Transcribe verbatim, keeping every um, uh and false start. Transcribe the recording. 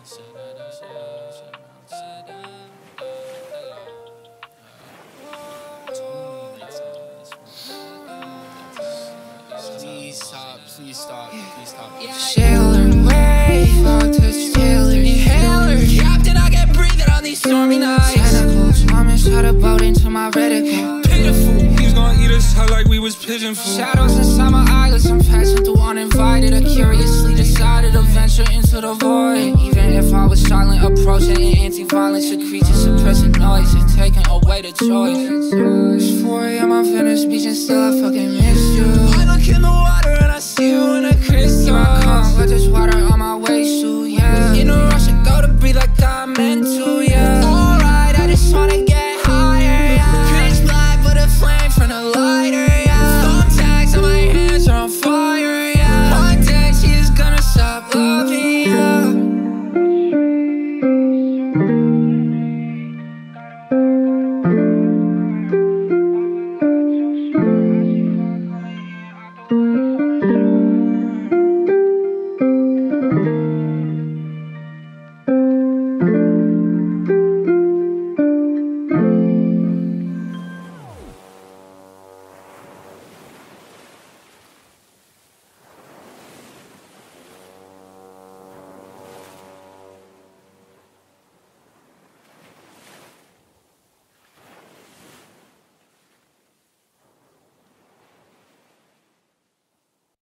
Please stop, please stop, please stop. Sailor way, fuck touch Taylor. Inhaler, Captain, I get breathing on these stormy nights. Tentacles, I'm inside a boat into my reticle. Pitiful, he's gonna eat us out like we was pigeon food. Shadows inside my eyelids, I'm passing through uninvited. I curiously decided to venture into the void. Even if I was silent, approaching an anti-violence, a creature suppressing noise and taking away the choice. It's four A M on Venice Beach and still I fucking miss you. I look in the water and I see you in a crystal. Here I come, but this water